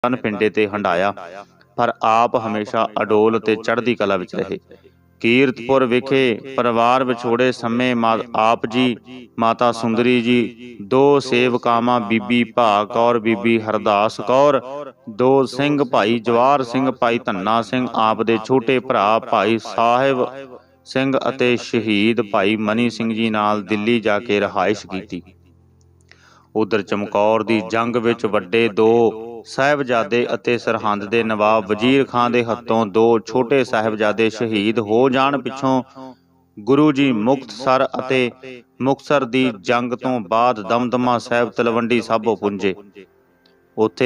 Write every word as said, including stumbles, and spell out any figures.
तन पिंडे ते हंडाया, पर आप हमेशा अडोल ते चढ़दी कला विच रहे। कीरतपुर विखे परिवार विछोड़े समय मा आप जी, माता सुंदरी जी, दो सेवकावां बीबी भाग कौर, बीबी हरदास कौर, दो सिंह भाई जवाहर सिंह, भाई धन्ना सिंह, आप दे छोटे भरा भाई साहिब सिंह अते शहीद भाई मनी सिंह जी नाल दिल्ली जाके रहाइश कीती। उधर चमकौर दी जंग विच वड्डे दो साहिबजादे अते सरहंद दे नवाब वजीर खां दे हत्थों दो छोटे साहिबजादे शहीद हो जाण पिछों गुरु जी मुक्तसर अते मुक्तसर दी जंग तो बाद दमदमा साहिब तलवंडी साबो पुंजे। उत्थे